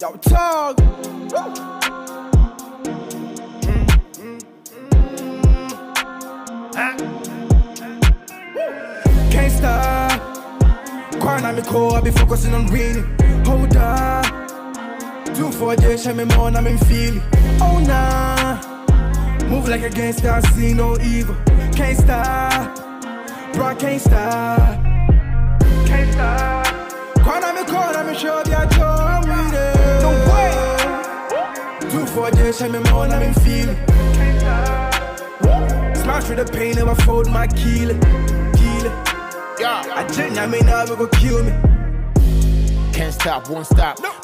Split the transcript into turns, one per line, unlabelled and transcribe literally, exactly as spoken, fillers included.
South Talk. Can't stop. Quiet on me core, I be focusing on winning. Hold up. Two four days, show me more, I'm in feeling. Oh nah. Move like a gangster, I see no evil. Can't stop. Bro, I can't stop. Can't stop. Quiet on me core, I'm in sure be a joy with it. Don't wait. Two four days, show me more, I'm in feeling. Can't stop. Smash through the pain, never fold my keel. Yeah. I think I may never go kill me.
Can't stop, won't stop.
No.